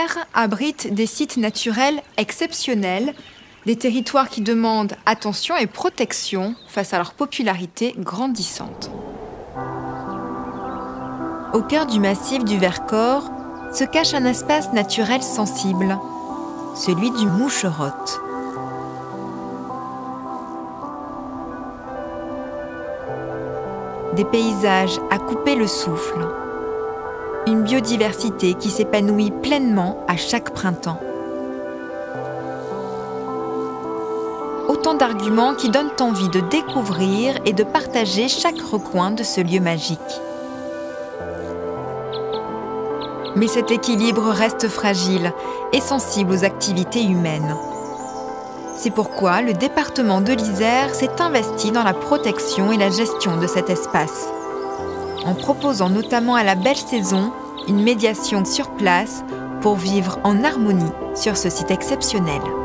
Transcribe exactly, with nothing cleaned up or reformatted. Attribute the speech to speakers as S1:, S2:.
S1: l'Isère abrite des sites naturels exceptionnels, des territoires qui demandent attention et protection face à leur popularité grandissante. Au cœur du massif du Vercors se cache un espace naturel sensible, celui du Moucherotte. Des paysages à couper le souffle, une biodiversité qui s'épanouit pleinement à chaque printemps. Autant d'arguments qui donnent envie de découvrir et de partager chaque recoin de ce lieu magique. Mais cet équilibre reste fragile et sensible aux activités humaines. C'est pourquoi le département de l'Isère s'est investi dans la protection et la gestion de cet espace, en proposant notamment à la belle saison une médiation sur place pour vivre en harmonie sur ce site exceptionnel.